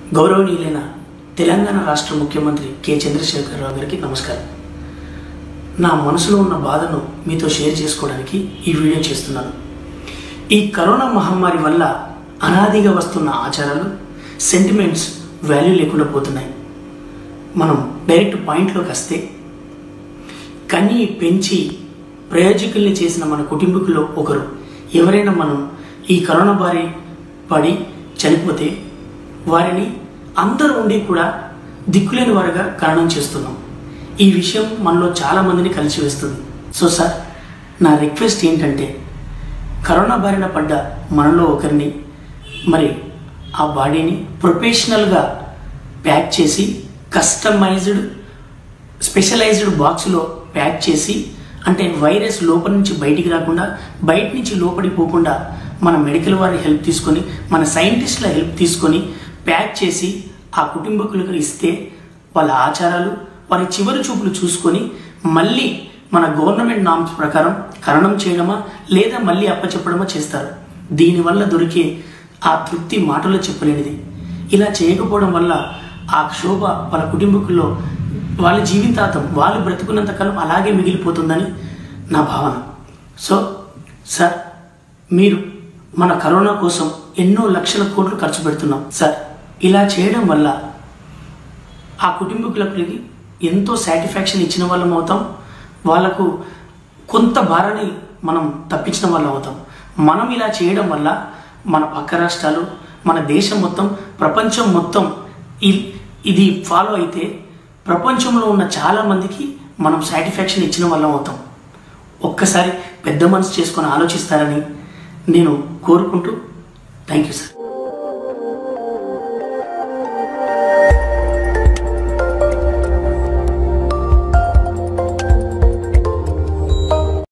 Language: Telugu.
గౌరవనీయులైన తెలంగాణ రాష్ట్ర ముఖ్యమంత్రి కె చంద్రశేఖర్ రావు గారికి నమస్కారం. నా మనసులో ఉన్న బాధను మీతో షేర్ చేసుకోవడానికి ఈ వీడియో చేస్తున్నాను. ఈ కరోనా మహమ్మారి వల్ల అనాదిగా వస్తున్న ఆచారాలు, సెంటిమెంట్స్ వాల్యూ లేకుండా పోతున్నాయి. మనం డైరెక్ట్ పాయింట్లోకి వస్తే, కని పెంచి ప్రయోజకుల్ని చేసిన మన కుటుంబీకుల్లో ఒకరు ఎవరైనా మనం ఈ కరోనా బారి పడి చనిపోతే వారిని అందరూ ఉండి కూడా దిక్కులేని వారుగా కారణం చేస్తున్నాం. ఈ విషయం మనలో చాలామందిని కలిసివేస్తుంది. సో సార్, నా రిక్వెస్ట్ ఏంటంటే, కరోనా బారిన పడ్డ మనలో ఒకరిని మరి ఆ బాడీని ప్రొఫెషనల్గా ప్యాక్ చేసి కస్టమైజ్డ్ స్పెషలైజ్డ్ బాక్స్లో ప్యాక్ చేసి, అంటే వైరస్ లోపల నుంచి బయటికి రాకుండా, బయట నుంచి లోపలికి పోకుండా మన మెడికల్ వారి హెల్ప్ తీసుకొని, మన సైంటిస్టుల హెల్ప్ తీసుకొని ప్యాక్ చేసి ఆ కుటుంబకులకు ఇస్తే వాళ్ళ ఆచారాలు, వారి చివరి చూపులు చూసుకొని మళ్ళీ మన గవర్నమెంట్ నామ్స్ ప్రకారం ఖననం చేయడమా లేదా మళ్ళీ అప్పచెప్పడమా చేస్తారు. దీనివల్ల దొరికే ఆ తృప్తి మాటల్లో చెప్పలేనిది. ఇలా చేయకపోవడం వల్ల ఆ క్షోభ వాళ్ళ కుటుంబకుల్లో వాళ్ళ జీవితాంతం, వాళ్ళు బ్రతుకున్నంత కాలం అలాగే మిగిలిపోతుందని నా భావన. సో సార్, మీరు మన కరోనా కోసం ఎన్నో లక్షల కోట్లు ఖర్చు పెడుతున్నాం సార్. ఇలా చేయడం వల్ల ఆ కుటుంబీకులకి ఎంతో సాటిస్ఫాక్షన్ ఇచ్చిన వాళ్ళం అవుతాం. వాళ్ళకు కొంత భారాన్ని మనం తప్పించిన వాళ్ళం అవుతాం. మనం ఇలా చేయడం వల్ల మన పక్క రాష్ట్రాలు, మన దేశం మొత్తం, ప్రపంచం మొత్తం ఇది ఫాలో అయితే ప్రపంచంలో ఉన్న చాలామందికి మనం సాటిస్ఫాక్షన్ ఇచ్చిన వాళ్ళం అవుతాం. ఒక్కసారి పెద్ద మనసు చేసుకొని ఆలోచిస్తారని నేను కోరుకుంటూ, థ్యాంక్ యూ సార్.